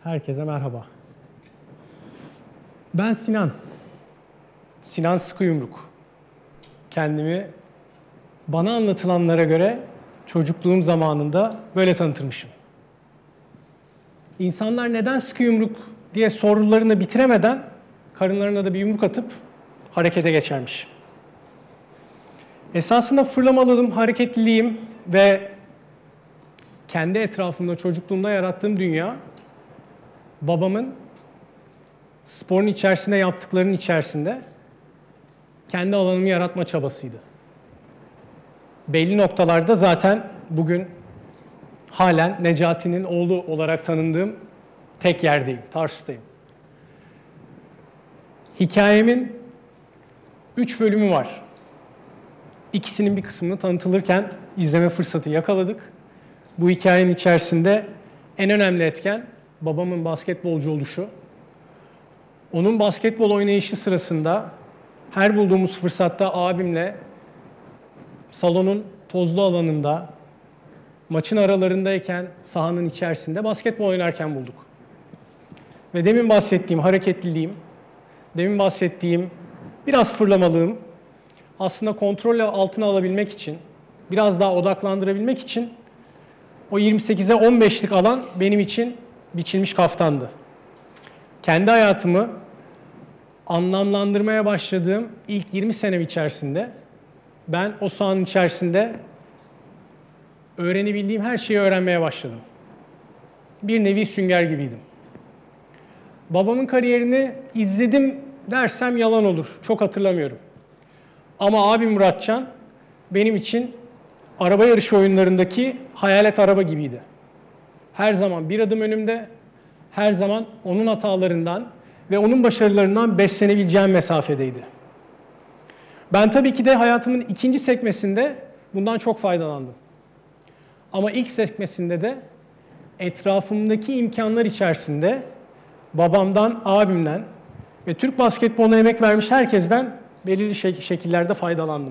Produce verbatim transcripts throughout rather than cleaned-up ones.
Herkese merhaba. Ben Sinan. Sinan Sıkıyumruk. Kendimi bana anlatılanlara göre çocukluğum zamanında böyle tanıtırmışım. İnsanlar neden Sıkıyumruk diye sorularını bitiremeden karınlarına da bir yumruk atıp harekete geçermiş. Esasında fırlamalılığım, hareketliliğim ve kendi etrafımda çocukluğumda yarattığım dünya, babamın sporun içerisinde yaptıklarının içerisinde kendi alanımı yaratma çabasıydı. Belli noktalarda zaten bugün halen Necati'nin oğlu olarak tanındığım tek yerdeyim, Tarsus'tayım. Hikayemin üç bölümü var. İkisinin bir kısmını tanıtılırken izleme fırsatı yakaladık. Bu hikayenin içerisinde en önemli etken babamın basketbolcu oluşu. Onun basketbol oynayışı sırasında her bulduğumuz fırsatta abimle salonun tozlu alanında, maçın aralarındayken sahanın içerisinde basketbol oynarken bulduk. Ve demin bahsettiğim hareketliliğim, demin bahsettiğim biraz fırlamalığım aslında kontrol altına alabilmek için, biraz daha odaklandırabilmek için o yirmi sekize on beşlik alan benim için biçilmiş kaftandı. Kendi hayatımı anlamlandırmaya başladığım ilk yirmi senem içerisinde ben o sahanın içerisinde öğrenebildiğim her şeyi öğrenmeye başladım. Bir nevi sünger gibiydim. Babamın kariyerini izledim dersem yalan olur. Çok hatırlamıyorum. Ama abim Muratcan benim için araba yarışı oyunlarındaki hayalet araba gibiydi. Her zaman bir adım önümde, her zaman onun hatalarından ve onun başarılarından beslenebileceğim mesafedeydi. Ben tabii ki de hayatımın ikinci sekmesinde bundan çok faydalandım. Ama ilk sekmesinde de etrafımdaki imkanlar içerisinde babamdan, abimden ve Türk basketboluna emek vermiş herkesten belirli şekillerde faydalandım.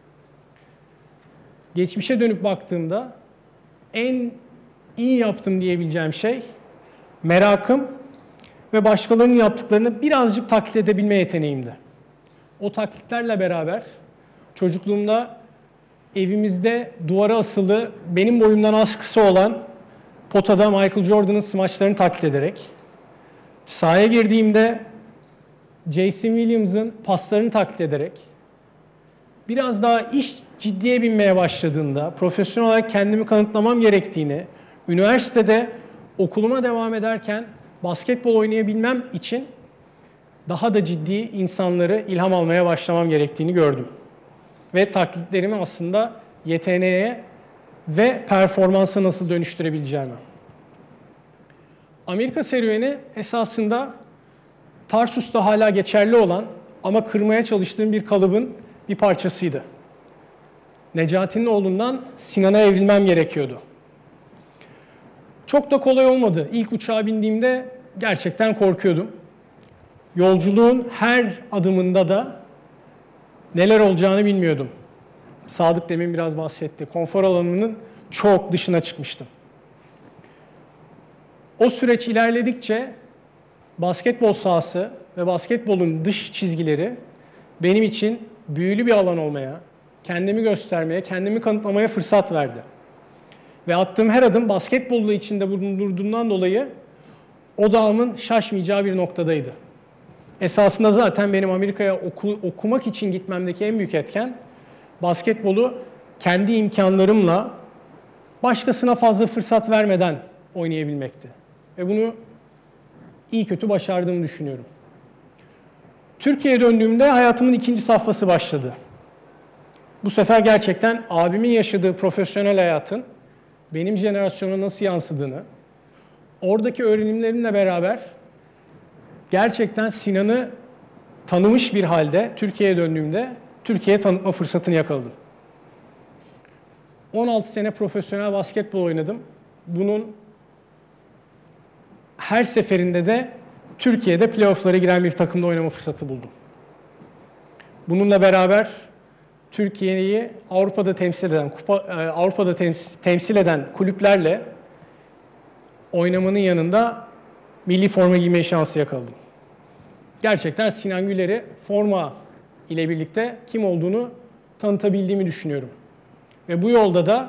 Geçmişe dönüp baktığımda en iyi yaptım diyebileceğim şey merakım ve başkalarının yaptıklarını birazcık taklit edebilme yeteneğimdi. O taklitlerle beraber çocukluğumda evimizde duvara asılı benim boyumdan az kısa olan potada Michael Jordan'ın smaçlarını taklit ederek, sahaya girdiğimde Jason Williams'ın paslarını taklit ederek, biraz daha iş ciddiye binmeye başladığında, profesyonel olarak kendimi kanıtlamam gerektiğini, üniversitede okuluma devam ederken basketbol oynayabilmem için daha da ciddi insanları ilham almaya başlamam gerektiğini gördüm. Ve taklitlerimi aslında yeteneğe ve performansa nasıl dönüştürebileceğimi. Amerika serüveni esasında Tarsus'ta hala geçerli olan ama kırmaya çalıştığım bir kalıbın bir parçasıydı. Necati'nin oğlundan Sinan'a evrilmem gerekiyordu. Çok da kolay olmadı. İlk uçağa bindiğimde gerçekten korkuyordum. Yolculuğun her adımında da neler olacağını bilmiyordum. Sadık demin biraz bahsetti. Konfor alanının çok dışına çıkmıştım. O süreç ilerledikçe basketbol sahası ve basketbolun dış çizgileri benim için büyülü bir alan olmaya, kendimi göstermeye, kendimi kanıtlamaya fırsat verdi. Ve attığım her adım basketbolla içinde bulundurduğundan dolayı odağımın şaşmayacağı bir noktadaydı. Esasında zaten benim Amerika'ya oku, okumak için gitmemdeki en büyük etken basketbolu kendi imkanlarımla başkasına fazla fırsat vermeden oynayabilmekti. Ve bunu iyi kötü başardığımı düşünüyorum. Türkiye'ye döndüğümde hayatımın ikinci safhası başladı. Bu sefer gerçekten abimin yaşadığı profesyonel hayatın benim jenerasyona nasıl yansıdığını, oradaki öğrenimlerimle beraber gerçekten Sinan'ı tanımış bir halde Türkiye'ye döndüğümde Türkiye'ye tanıtma fırsatını yakaladım. on altı sene profesyonel basketbol oynadım. Bunun her seferinde de Türkiye'de playoff'lara giren bir takımda oynama fırsatı buldum. Bununla beraber Türkiye'yi Avrupa'da temsil eden, Kupa, Avrupa'da temsil, temsil eden kulüplerle oynamanın yanında milli forma giymeye şansı yakaladım. Gerçekten Sinan Güler'i forma ile birlikte kim olduğunu tanıtabildiğimi düşünüyorum. Ve bu yolda da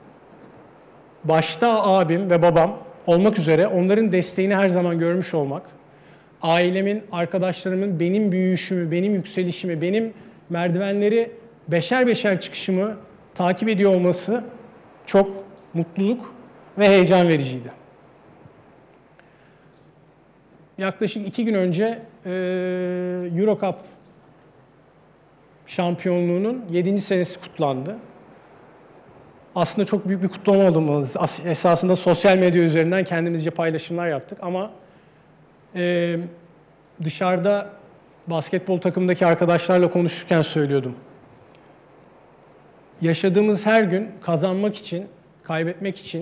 başta abim ve babam olmak üzere onların desteğini her zaman görmüş olmak, ailemin, arkadaşlarımın benim büyüyüşümü, benim yükselişimi, benim merdivenleri beşer beşer çıkışımı takip ediyor olması çok mutluluk ve heyecan vericiydi. Yaklaşık iki gün önce e, Euro Cup şampiyonluğunun yedinci senesi kutlandı. Aslında çok büyük bir kutlama oldu. Esasında sosyal medya üzerinden kendimizce paylaşımlar yaptık ama e, dışarıda basketbol takımındaki arkadaşlarla konuşurken söylüyordum. Yaşadığımız her gün kazanmak için, kaybetmek için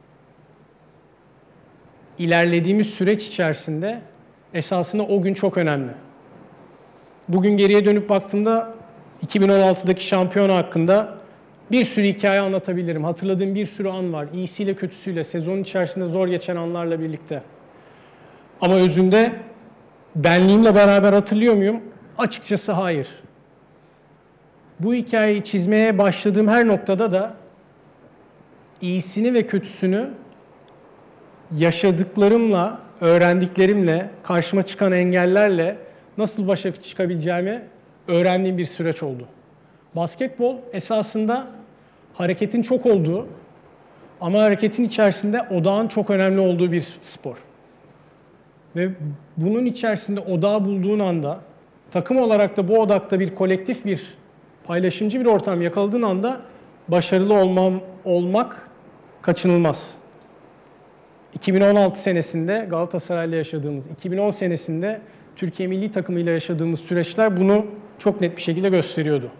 ilerlediğimiz süreç içerisinde esasında o gün çok önemli. Bugün geriye dönüp baktığımda iki bin on altıdaki şampiyona hakkında bir sürü hikaye anlatabilirim. Hatırladığım bir sürü an var. İyisiyle kötüsüyle, sezonun içerisinde zor geçen anlarla birlikte. Ama özünde benliğimle beraber hatırlıyor muyum? Açıkçası hayır. Bu hikayeyi çizmeye başladığım her noktada da iyisini ve kötüsünü yaşadıklarımla, öğrendiklerimle, karşıma çıkan engellerle nasıl başa çıkabileceğimi öğrendiğim bir süreç oldu. Basketbol esasında hareketin çok olduğu ama hareketin içerisinde odağın çok önemli olduğu bir spor. Ve bunun içerisinde odağı bulduğun anda, takım olarak da bu odakta bir kolektif bir, paylaşımcı bir ortam yakaladığın anda başarılı olmam, olmak kaçınılmaz. iki bin on altı senesinde Galatasaray'la yaşadığımız, iki bin on senesinde Türkiye milli takımıyla yaşadığımız süreçler bunu çok net bir şekilde gösteriyordu.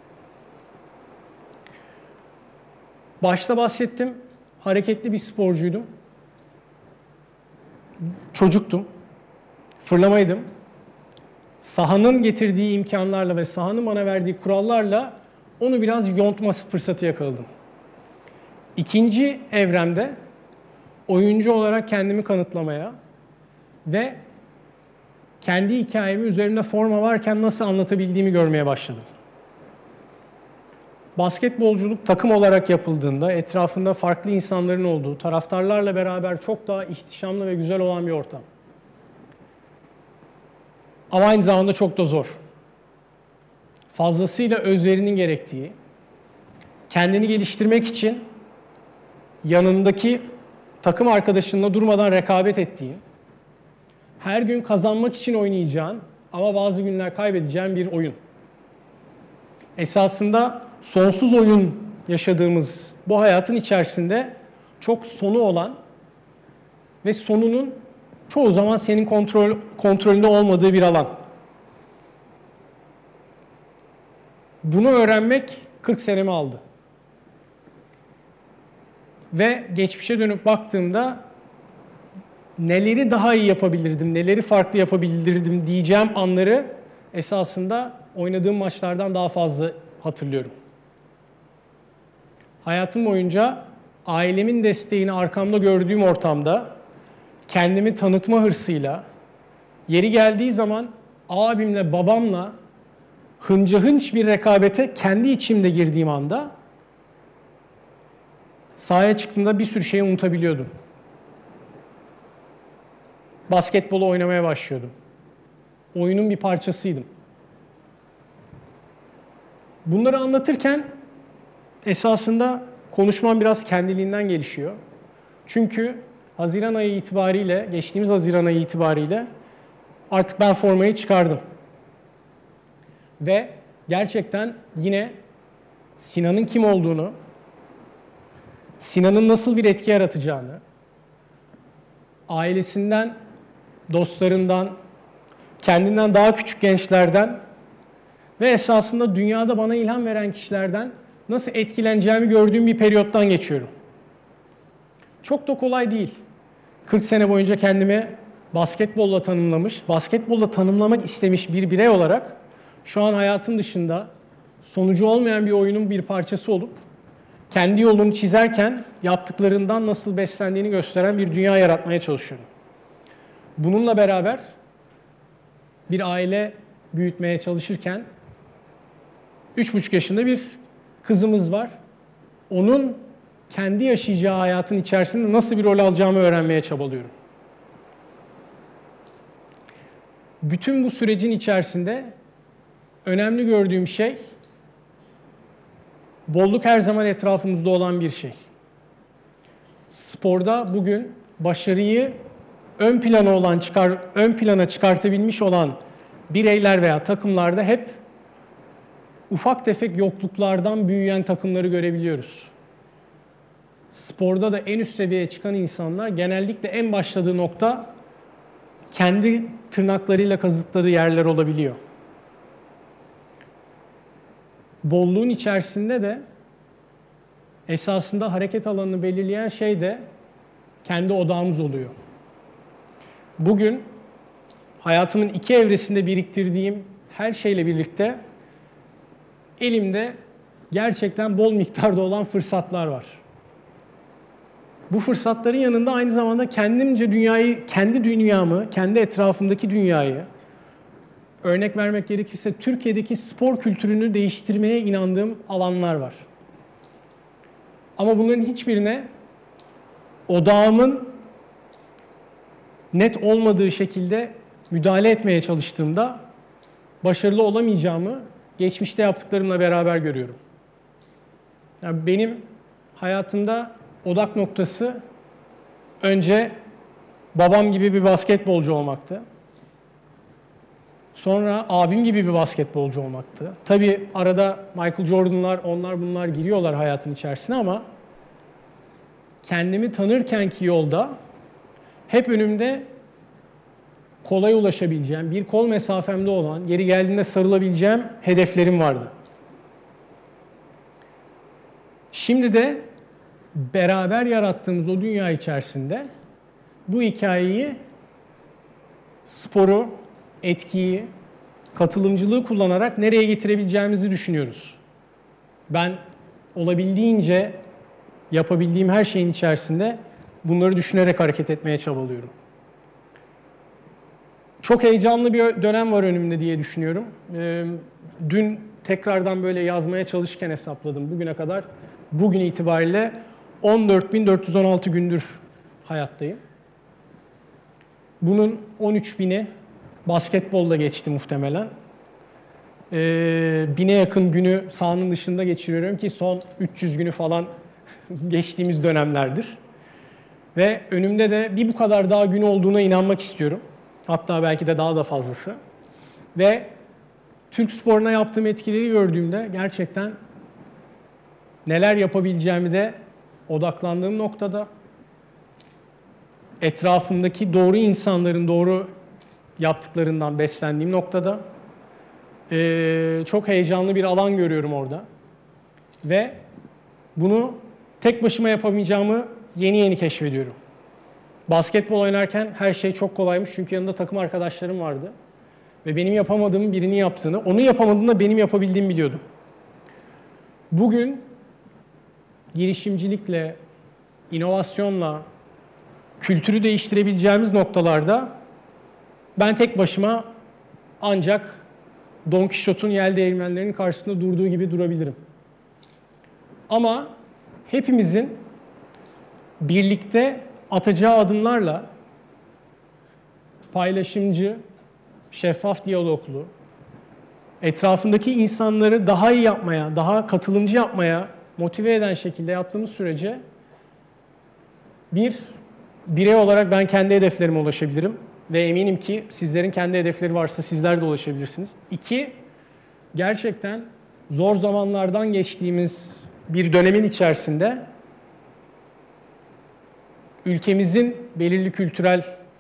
Başta bahsettim, hareketli bir sporcuydum. Çocuktum, fırlamaydım. Sahanın getirdiği imkanlarla ve sahanın bana verdiği kurallarla onu biraz yontma fırsatı yakaladım. İkinci evremde oyuncu olarak kendimi kanıtlamaya ve kendi hikayemi üzerimde forma varken nasıl anlatabildiğimi görmeye başladım. Basketbolculuk takım olarak yapıldığında etrafında farklı insanların olduğu, taraftarlarla beraber çok daha ihtişamlı ve güzel olan bir ortam. Ama aynı zamanda çok da zor. Fazlasıyla özverinin gerektiği, kendini geliştirmek için yanındaki takım arkadaşınla durmadan rekabet ettiğin, her gün kazanmak için oynayacağın ama bazı günler kaybedeceğin bir oyun. Esasında sonsuz oyun yaşadığımız bu hayatın içerisinde çok sonu olan ve sonunun çoğu zaman senin kontrol, kontrolünde olmadığı bir alan. Bunu öğrenmek kırk senemi aldı. Ve geçmişe dönüp baktığımda neleri daha iyi yapabilirdim, neleri farklı yapabilirdim diyeceğim anları esasında oynadığım maçlardan daha fazla hatırlıyorum. Hayatım boyunca ailemin desteğini arkamda gördüğüm ortamda kendimi tanıtma hırsıyla, yeri geldiği zaman abimle, babamla hınca hınç bir rekabete kendi içimde girdiğim anda sahaya çıktığımda bir sürü şeyi unutabiliyordum. Basketbolu oynamaya başlıyordum. Oyunun bir parçasıydım. Bunları anlatırken esasında konuşmam biraz kendiliğinden gelişiyor. Çünkü Haziran ayı itibariyle, geçtiğimiz Haziran ayı itibariyle artık ben formayı çıkardım. Ve gerçekten yine Sinan'ın kim olduğunu, Sinan'ın nasıl bir etki yaratacağını, ailesinden, dostlarından, kendinden daha küçük gençlerden ve esasında dünyada bana ilham veren kişilerden nasıl etkileneceğimi gördüğüm bir periyottan geçiyorum. Çok da kolay değil. kırk sene boyunca kendimi basketbolla tanımlamış, basketbolla tanımlamak istemiş bir birey olarak şu an hayatın dışında sonucu olmayan bir oyunun bir parçası olup kendi yolunu çizerken yaptıklarından nasıl beslendiğini gösteren bir dünya yaratmaya çalışıyorum. Bununla beraber bir aile büyütmeye çalışırken üç buçuk yaşında bir kızımız var. Onun kendi yaşayacağı hayatın içerisinde nasıl bir rol alacağımı öğrenmeye çabalıyorum. Bütün bu sürecin içerisinde önemli gördüğüm şey, bolluk her zaman etrafımızda olan bir şey. Sporda bugün başarıyı ön plana olan çıkar ön plana çıkartabilmiş olan bireyler veya takımlarda hep ufak tefek yokluklardan büyüyen takımları görebiliyoruz. Sporda da en üst seviyeye çıkan insanlar genellikle en başladığı nokta kendi tırnaklarıyla kazıkları yerler olabiliyor. Bolluğun içerisinde de esasında hareket alanını belirleyen şey de kendi odağımız oluyor. Bugün hayatımın iki evresinde biriktirdiğim her şeyle birlikte elimde gerçekten bol miktarda olan fırsatlar var. Bu fırsatların yanında aynı zamanda kendimce dünyayı, kendi dünyamı, kendi etrafımdaki dünyayı, örnek vermek gerekirse Türkiye'deki spor kültürünü değiştirmeye inandığım alanlar var. Ama bunların hiçbirine odağımın net olmadığı şekilde müdahale etmeye çalıştığımda başarılı olamayacağımı geçmişte yaptıklarımla beraber görüyorum. Yani benim hayatımda odak noktası önce babam gibi bir basketbolcu olmaktı. Sonra abim gibi bir basketbolcu olmaktı. Tabii arada Michael Jordan'lar, onlar bunlar giriyorlar hayatın içerisine ama kendimi tanırkenki yolda hep önümde kolay ulaşabileceğim, bir kol mesafemde olan, yeri geldiğinde sarılabileceğim hedeflerim vardı. Şimdi de beraber yarattığımız o dünya içerisinde bu hikayeyi, sporu, etkiyi, katılımcılığı kullanarak nereye getirebileceğimizi düşünüyoruz. Ben olabildiğince yapabildiğim her şeyin içerisinde bunları düşünerek hareket etmeye çabalıyorum. Çok heyecanlı bir dönem var önümde diye düşünüyorum. Dün tekrardan böyle yazmaya çalışırken hesapladım bugüne kadar. Bugün itibariyle on dört bin dört yüz on altı gündür hayattayım. Bunun on üç bini basketbolla geçti muhtemelen. Ee, bine yakın günü sahanın dışında geçiriyorum ki son üç yüz günü falan geçtiğimiz dönemlerdir. Ve önümde de bir bu kadar daha gün olduğuna inanmak istiyorum. Hatta belki de daha da fazlası. Ve Türk sporuna yaptığım etkileri gördüğümde gerçekten neler yapabileceğimi de odaklandığım noktada, etrafımdaki doğru insanların doğru yaptıklarından beslendiğim noktada ee, çok heyecanlı bir alan görüyorum orada. Ve bunu tek başıma yapamayacağımı yeni yeni keşfediyorum. Basketbol oynarken her şey çok kolaymış çünkü yanında takım arkadaşlarım vardı. Ve benim yapamadığımın birini yaptığını, onun yapamadığını benim yapabildiğimi biliyordum. Bugün girişimcilikle, inovasyonla, kültürü değiştirebileceğimiz noktalarda ben tek başıma ancak Don Quixote'un yel değirmenlerinin karşısında durduğu gibi durabilirim. Ama hepimizin birlikte atacağı adımlarla paylaşımcı, şeffaf diyaloglu, etrafındaki insanları daha iyi yapmaya, daha katılımcı yapmaya motive eden şekilde yaptığımız sürece bir, birey olarak ben kendi hedeflerime ulaşabilirim ve eminim ki sizlerin kendi hedefleri varsa sizler de ulaşabilirsiniz. İki, gerçekten zor zamanlardan geçtiğimiz bir dönemin içerisinde ülkemizin belirli kültürel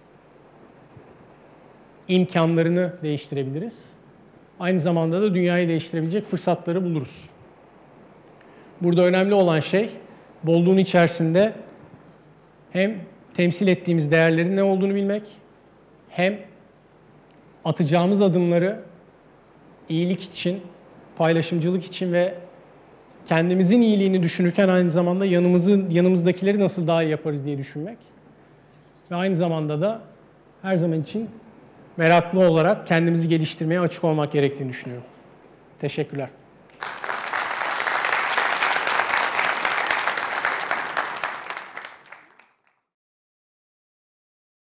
imkanlarını değiştirebiliriz. Aynı zamanda da dünyayı değiştirebilecek fırsatları buluruz. Burada önemli olan şey, bolluğun içerisinde hem temsil ettiğimiz değerlerin ne olduğunu bilmek, hem atacağımız adımları iyilik için, paylaşımcılık için ve kendimizin iyiliğini düşünürken aynı zamanda yanımızın yanımızdakileri nasıl daha iyi yaparız diye düşünmek. Ve aynı zamanda da her zaman için meraklı olarak kendimizi geliştirmeye açık olmak gerektiğini düşünüyorum. Teşekkürler.